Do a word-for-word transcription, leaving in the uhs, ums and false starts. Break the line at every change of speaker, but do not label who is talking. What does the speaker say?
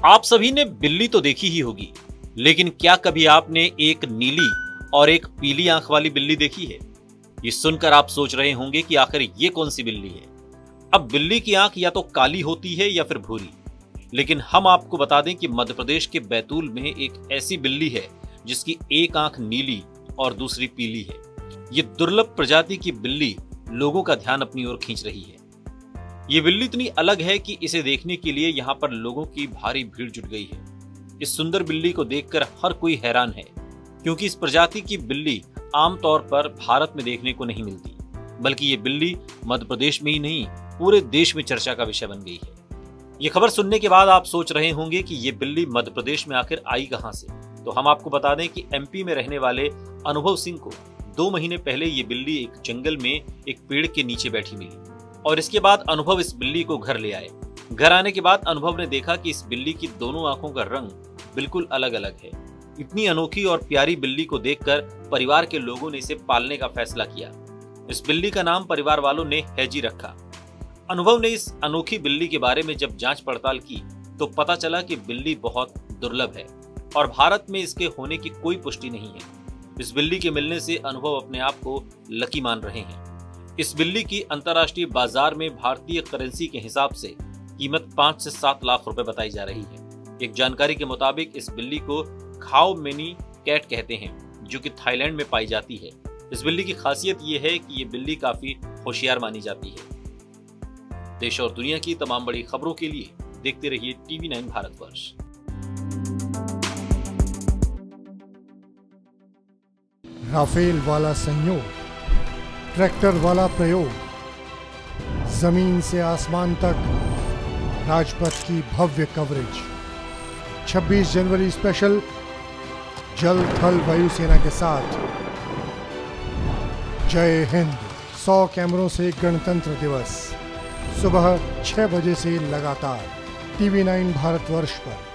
आप सभी ने बिल्ली तो देखी ही होगी, लेकिन क्या कभी आपने एक नीली और एक पीली आंख वाली बिल्ली देखी है? ये सुनकर आप सोच रहे होंगे कि आखिर ये कौन सी बिल्ली है। अब बिल्ली की आंख या तो काली होती है या फिर भूरी, लेकिन हम आपको बता दें कि मध्य प्रदेश के बैतूल में एक ऐसी बिल्ली है जिसकी एक आंख नीली और दूसरी पीली है। ये दुर्लभ प्रजाति की बिल्ली लोगों का ध्यान अपनी ओर खींच रही है। ये बिल्ली इतनी अलग है कि इसे देखने के लिए यहाँ पर लोगों की भारी भीड़ जुट गई है। इस सुंदर बिल्ली को देखकर हर कोई हैरान है, क्योंकि इस प्रजाति की बिल्ली आमतौर पर भारत में देखने को नहीं मिलती, बल्कि ये बिल्ली मध्य प्रदेश में ही नहीं पूरे देश में चर्चा का विषय बन गई है। ये खबर सुनने के बाद आप सोच रहे होंगे कि ये बिल्ली मध्य प्रदेश में आखिर आई कहां से। तो हम आपको बता दें कि एमपी में रहने वाले अनुभव सिंह को दो महीने पहले ये बिल्ली एक जंगल में एक पेड़ के नीचे बैठी मिली और इसके बाद अनुभव इस बिल्ली को घर ले आए। घर आने के बाद अनुभव ने देखा कि इस बिल्ली की दोनों आंखों का रंग बिल्कुल अलग अलग है। इतनी अनोखी और प्यारी बिल्ली को देखकर परिवार के लोगों ने इसे पालने का फैसला किया। इस बिल्ली का नाम परिवार वालों ने हैजी रखा। अनुभव ने इस अनोखी बिल्ली के बारे में जब जांच पड़ताल की तो पता चला कि बिल्ली बहुत दुर्लभ है और भारत में इसके होने की कोई पुष्टि नहीं है। इस बिल्ली के मिलने से अनुभव अपने आप को लकी मान रहे हैं। इस बिल्ली की अंतर्राष्ट्रीय बाजार में भारतीय करेंसी के हिसाब से कीमत पाँच से सात लाख रुपए बताई जा रही है। एक जानकारी के मुताबिक इस बिल्ली को खाओ मिनी कैट कहते हैं, जो कि थाईलैंड में पाई जाती है। इस बिल्ली की खासियत ये है कि ये बिल्ली काफी होशियार मानी जाती है। देश और दुनिया की तमाम बड़ी खबरों के लिए देखते रहिए टीवी नाइन भारतवर्ष।
राफेल वाला संयोग, ट्रैक्टर वाला प्रयोग, जमीन से आसमान तक राजपथ की भव्य कवरेज। छब्बीस जनवरी स्पेशल जल थल वायुसेना के साथ। जय हिंद। सौ कैमरों से गणतंत्र दिवस सुबह छह बजे से लगातार टीवी नाइन भारतवर्ष पर।